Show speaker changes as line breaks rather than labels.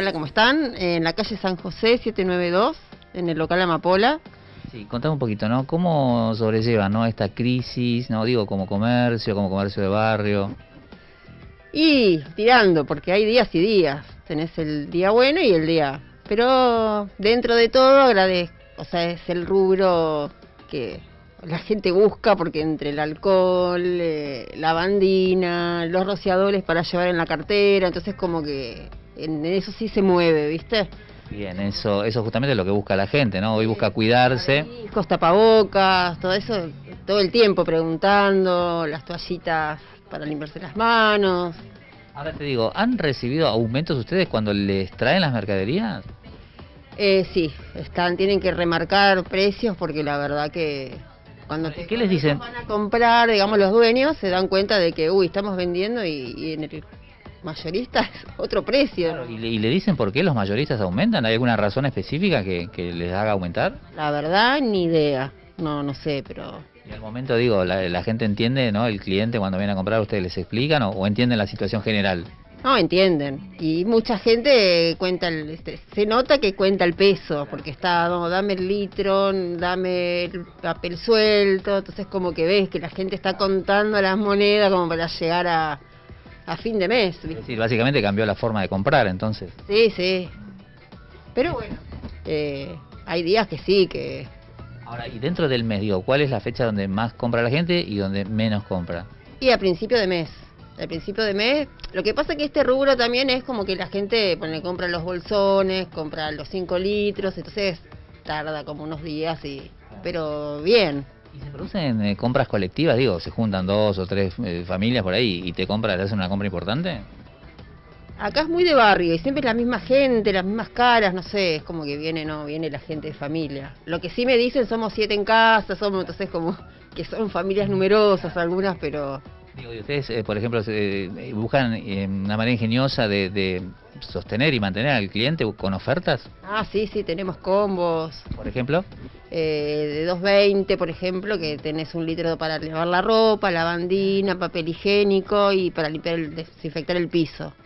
Hola, ¿cómo están? En la calle San José 792, en el local Amapola.
Sí, contame un poquito, ¿no? ¿Cómo sobrellevan, no, esta crisis, no digo como comercio de barrio?
Y tirando, porque hay días y días. Tenés el día bueno y el día... Pero dentro de todo agradezco, o sea, es el rubro que la gente busca, porque entre el alcohol, la bandina, los rociadores para llevar en la cartera, entonces como que en eso sí se mueve, ¿viste?
Bien, eso justamente es lo que busca la gente, ¿no? Hoy busca cuidarse.
Barbijos, tapabocas, todo eso, todo el tiempo preguntando, las toallitas para limpiarse las manos.
Ahora te digo, ¿han recibido aumentos ustedes cuando les traen las mercaderías?
Sí, tienen que remarcar precios porque la verdad que
¿Qué les dicen?
Van a comprar, digamos, los dueños se dan cuenta de que, estamos vendiendo y en el mayorista es otro precio.
Claro, ¿y le dicen por qué los mayoristas aumentan? ¿Hay alguna razón específica que les haga aumentar?
La verdad, ni idea, no sé, pero...
Y al momento digo, la gente entiende, ¿no? El cliente cuando viene a comprar, ¿ustedes les explican o entienden la situación general?
No, entienden. Y mucha gente cuenta, se nota que cuenta el peso, porque está, no, dame el litro, dame el papel suelto, entonces como que ves que la gente está contando las monedas como para llegar a fin de mes, ¿viste?
Es decir, básicamente cambió la forma de comprar, entonces.
Sí. Pero bueno, hay días que sí, que...
Ahora, y dentro del mes, digo, ¿cuál es la fecha donde más compra la gente y donde menos compra?
Y a principio de mes. Al principio de mes, lo que pasa es que este rubro también es como que la gente compra los bolsones, compra los 5 litros, entonces tarda como unos días, pero bien.
¿Y se producen compras colectivas? Digo, ¿se juntan 2 o 3 familias por ahí y te hacen una compra importante?
Acá es muy de barrio y siempre es la misma gente, las mismas caras, no sé, es como que viene la gente de familia. Lo que sí me dicen, somos 7 en casa, entonces como que son familias numerosas algunas, pero...
Digo, y ustedes, por ejemplo, buscan una manera ingeniosa de sostener y mantener al cliente con ofertas.
Ah, sí, tenemos combos.
Por ejemplo.
De 2.20, por ejemplo, que tenés 1 litro para lavar la ropa, lavandina, papel higiénico y para desinfectar el piso.